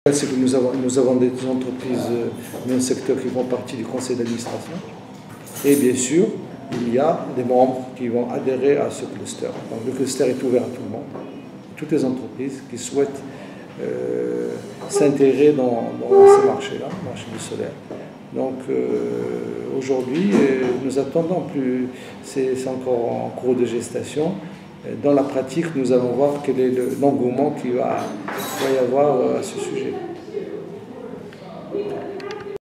C'est que nous avons des entreprises dans le secteur qui font partie du conseil d'administration. Et bien sûr, il y a des membres qui vont adhérer à ce cluster. Donc le cluster est ouvert à tout le monde, toutes les entreprises qui souhaitent s'intégrer dans ce marché-là, le marché du solaire. Donc aujourd'hui, nous attendons plus, c'est encore en cours de gestation. Dans la pratique, nous allons voir quel est l'engouement qu'il va y avoir à ce sujet.